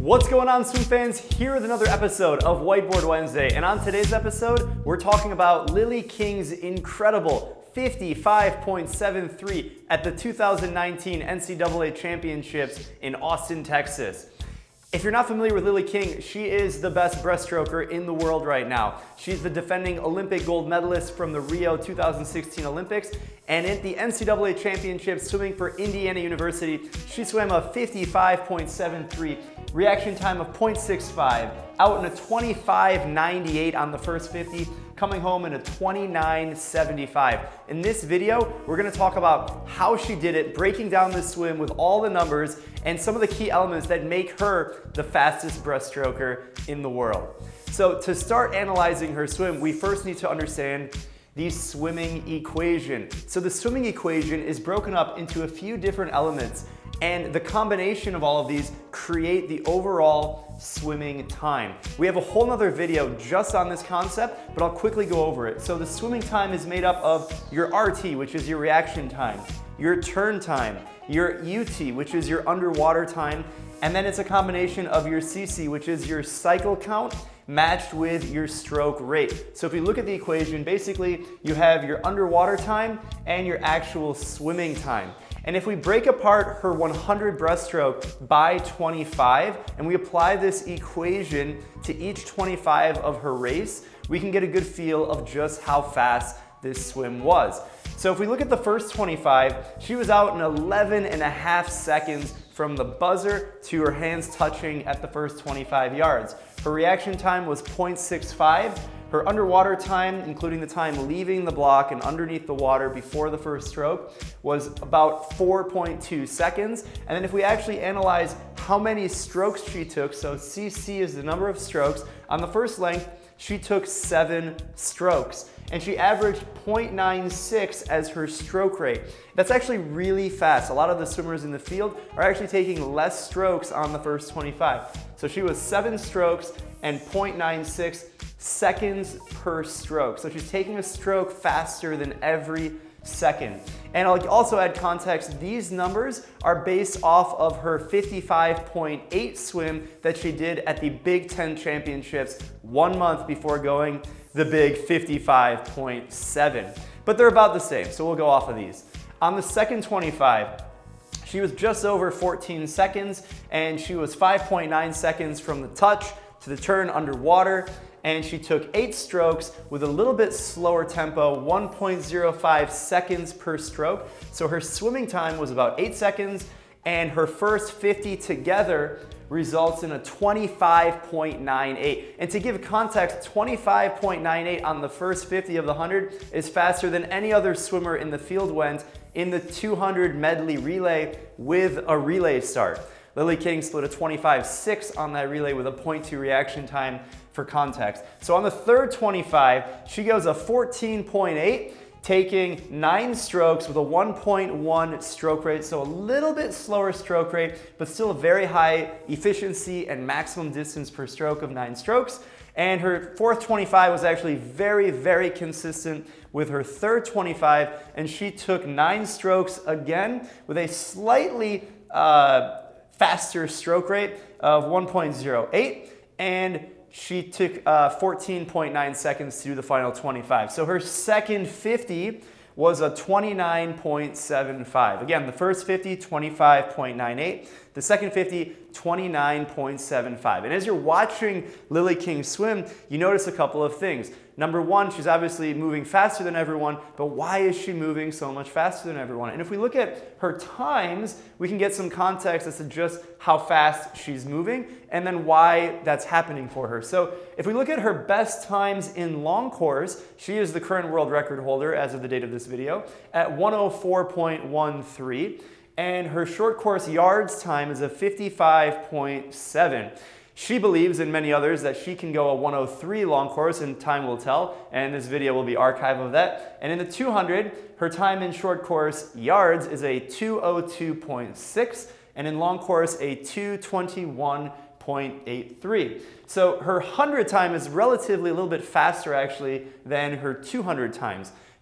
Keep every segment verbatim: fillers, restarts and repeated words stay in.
What's going on, swim fans? Here with another episode of Whiteboard Wednesday, and on today's episode, we're talking about Lilly King's incredible fifty-five point seven three at the two thousand nineteen N C double A Championships in Austin, Texas. If you're not familiar with Lilly King, she is the best breaststroker in the world right now. She's the defending Olympic gold medalist from the Rio two thousand sixteen Olympics, and at the N C double A Championships swimming for Indiana University, she swam a fifty-five point seven three, reaction time of zero point six five, out in a twenty-five ninety-eight on the first fifty, coming home in a twenty-nine seventy-five. In this video, we're gonna talk about how she did it, breaking down this swim with all the numbers and some of the key elements that make her the fastest breaststroker in the world. So to start analyzing her swim, we first need to understand the swimming equation. So the swimming equation is broken up into a few different elements, and the combination of all of these create the overall swimming time. We have a whole nother video just on this concept, but I'll quickly go over it. So the swimming time is made up of your R T, which is your reaction time, your turn time, your U T, which is your underwater time, and then it's a combination of your C C, which is your cycle count, matched with your stroke rate. So if you look at the equation, basically you have your underwater time and your actual swimming time. And if we break apart her one hundred breaststroke by twenty-five, and we apply this equation to each twenty-five of her race, we can get a good feel of just how fast this swim was. So if we look at the first twenty-five, she was out in eleven and a half seconds from the buzzer to her hands touching at the first twenty-five yards. Her reaction time was zero point six five. Her underwater time, including the time leaving the block and underneath the water before the first stroke, was about four point two seconds. And then if we actually analyze how many strokes she took, so C C is the number of strokes, on the first length, she took seven strokes. And she averaged zero point nine six as her stroke rate. That's actually really fast. A lot of the swimmers in the field are actually taking less strokes on the first twenty-five. So she was seven strokes and zero point nine six seconds per stroke. So she's taking a stroke faster than every second. And I'll also add context, these numbers are based off of her fifty-five point eight swim that she did at the Big Ten Championships one month before going the big fifty-five point seven. But they're about the same, so we'll go off of these. On the second twenty-five, she was just over fourteen seconds, and she was five point nine seconds from the touch to the turn underwater, and she took eight strokes with a little bit slower tempo, one point zero five seconds per stroke. So her swimming time was about eight seconds, and her first fifty together results in a twenty-five point nine eight. And to give context, twenty-five point nine eight on the first fifty of the one hundred is faster than any other swimmer in the field went in the two hundred medley relay with a relay start. Lilly King split a twenty-five six on that relay with a zero point two reaction time for context. So on the third twenty-five, she goes a fourteen point eight, taking nine strokes with a one point one stroke rate, so a little bit slower stroke rate, but still a very high efficiency and maximum distance per stroke of nine strokes. And her fourth twenty-five was actually very, very consistent with her third twenty-five, and she took nine strokes again with a slightly uh, faster stroke rate of one point zero eight, and she took uh, fourteen point nine seconds to do the final twenty-five. So her second fifty was a twenty-nine point seven five. Again, the first fifty, twenty-five point nine eight. The second fifty, twenty-nine point seven five. And as you're watching Lilly King swim, you notice a couple of things. Number one, she's obviously moving faster than everyone, but why is she moving so much faster than everyone? And if we look at her times, we can get some context as to just how fast she's moving and then why that's happening for her. So if we look at her best times in long course, she is the current world record holder as of the date of this video at one oh four point one three, and her short course yards time is a fifty-five point seven. She believes, and many others, that she can go a one oh three long course, and time will tell, and this video will be archive of that. And in the two hundred, her time in short course yards is a two oh two point six, and in long course a two twenty-one point eight three. So her one hundred time is relatively a little bit faster actually than her two hundred times.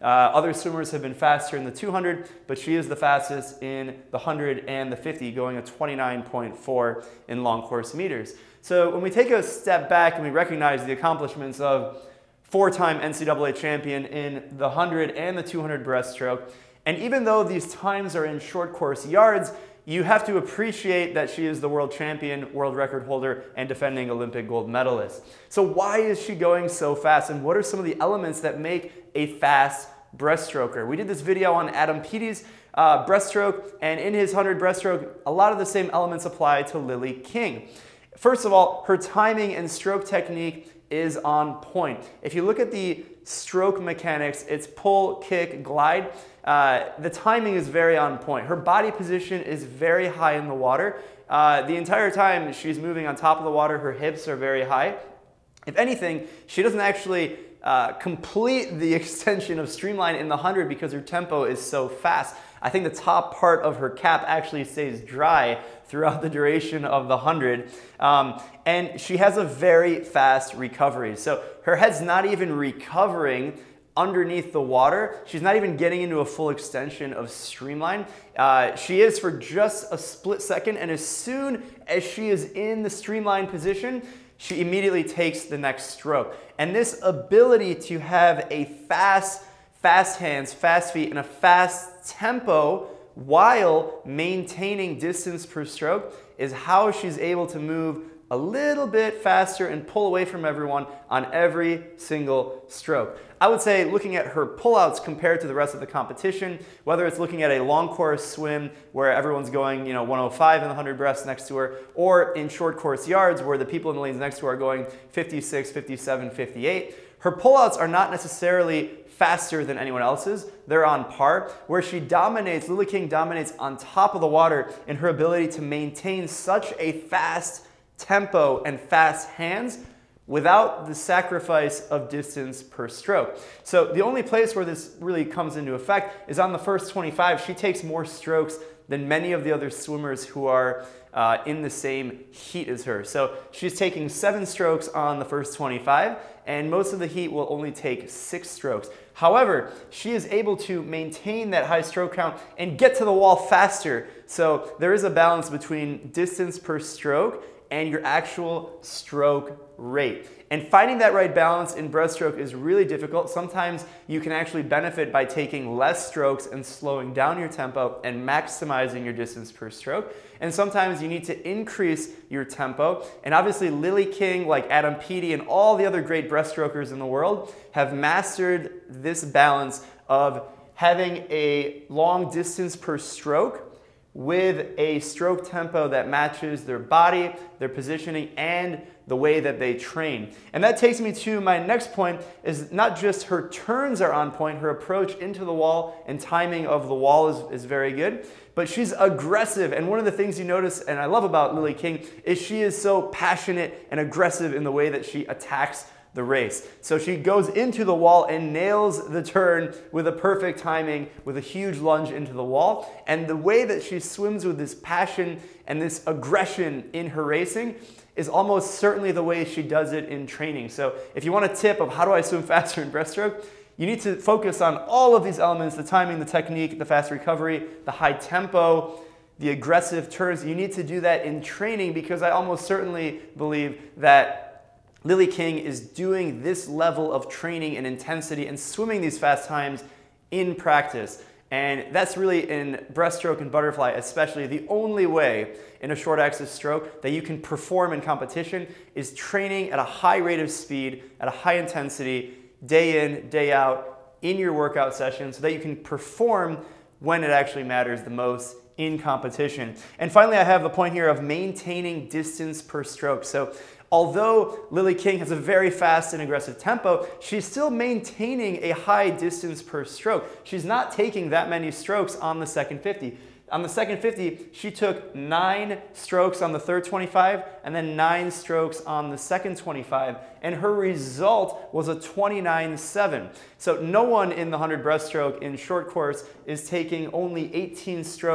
Uh, other swimmers have been faster in the two hundred, but she is the fastest in the one hundred and the fifty, going a twenty-nine point four in long course meters. So when we take a step back and we recognize the accomplishments of four-time N C double A champion in the one hundred and the two hundred breaststroke, and even though these times are in short course yards, you have to appreciate that she is the world champion, world record holder, and defending Olympic gold medalist. So why is she going so fast, and what are some of the elements that make a fast breaststroker? We did this video on Adam Peaty's uh, breaststroke, and in his one hundred breaststroke, a lot of the same elements apply to Lilly King. First of all, her timing and stroke technique is on point. If you look at the stroke mechanics, it's pull, kick, glide. Uh, the timing is very on point. Her body position is very high in the water. Uh, the entire time she's moving on top of the water, her hips are very high. If anything, she doesn't actually uh, complete the extension of streamline in the one hundred because her tempo is so fast. I think the top part of her cap actually stays dry throughout the duration of the one hundred. Um, and she has a very fast recovery. So her head's not even recovering underneath the water. She's not even getting into a full extension of streamline. Uh, she is for just a split second, and as soon as she is in the streamline position, she immediately takes the next stroke. And this ability to have a fast, fast hands, fast feet, and a fast tempo while maintaining distance per stroke is how she's able to move a little bit faster and pull away from everyone on every single stroke. I would say looking at her pullouts compared to the rest of the competition, whether it's looking at a long course swim where everyone's going, you know, one oh five in the one hundred breast next to her, or in short course yards where the people in the lanes next to her are going fifty-six, fifty-seven, fifty-eight, her pullouts are not necessarily faster than anyone else's. They're on par. Where she dominates, Lilly King dominates on top of the water in her ability to maintain such a fast tempo and fast hands without the sacrifice of distance per stroke. So the only place where this really comes into effect is on the first twenty-five. She takes more strokes than many of the other swimmers who are uh, in the same heat as her. So she's taking seven strokes on the first twenty-five, and most of the heat will only take six strokes. However, she is able to maintain that high stroke count and get to the wall faster. So there is a balance between distance per stroke and your actual stroke rate. And finding that right balance in breaststroke is really difficult. Sometimes you can actually benefit by taking less strokes and slowing down your tempo and maximizing your distance per stroke. And sometimes you need to increase your tempo. And obviously Lilly King, like Adam Peaty and all the other great breaststrokers in the world, have mastered this balance of having a long distance per stroke with a stroke tempo that matches their body, their positioning, and the way that they train. And that takes me to my next point, is not just her turns are on point, her approach into the wall and timing of the wall is, is very good, but she's aggressive. And one of the things you notice, and I love about Lilly King, is she is so passionate and aggressive in the way that she attacks the race. So she goes into the wall and nails the turn with a perfect timing, with a huge lunge into the wall. And the way that she swims with this passion and this aggression in her racing is almost certainly the way she does it in training. So if you want a tip of how do I swim faster in breaststroke, you need to focus on all of these elements: the timing, the technique, the fast recovery, the high tempo, the aggressive turns. You need to do that in training, because I almost certainly believe that Lilly King is doing this level of training and intensity and swimming these fast times in practice. And that's really, in breaststroke and butterfly especially, the only way in a short axis stroke that you can perform in competition is training at a high rate of speed, at a high intensity, day in, day out, in your workout session, so that you can perform when it actually matters the most in competition. And finally, I have the point here of maintaining distance per stroke. So although Lilly King has a very fast and aggressive tempo, she's still maintaining a high distance per stroke. She's not taking that many strokes on the second fifty. On the second fifty, she took nine strokes on the third twenty-five and then nine strokes on the second twenty-five, and her result was a twenty-nine seven. So no one in the one hundred breaststroke in short course is taking only eighteen strokes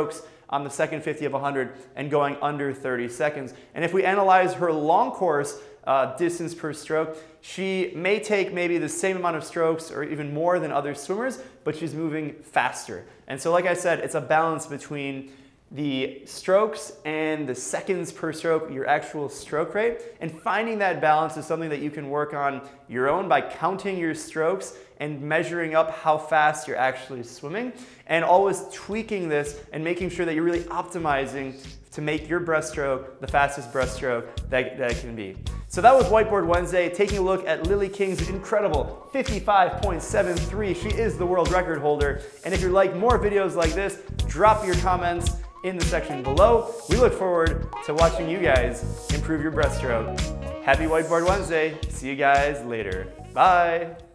on the second fifty of one hundred and going under thirty seconds. And if we analyze her long course uh, distance per stroke, she may take maybe the same amount of strokes or even more than other swimmers, but she's moving faster. And so like I said, it's a balance between the strokes and the seconds per stroke, your actual stroke rate. And finding that balance is something that you can work on your own by counting your strokes and measuring up how fast you're actually swimming, and always tweaking this and making sure that you're really optimizing to make your breaststroke the fastest breaststroke that, that it can be. So that was Whiteboard Wednesday, taking a look at Lilly King's incredible fifty-five point seven three. She is the world record holder. And if you'd like more videos like this, drop your comments in the section below. We look forward to watching you guys improve your breaststroke. Happy Whiteboard Wednesday. See you guys later. Bye.